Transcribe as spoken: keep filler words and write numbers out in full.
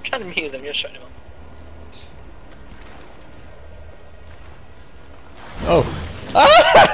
trying to mute them, you're shutting them up. Oh.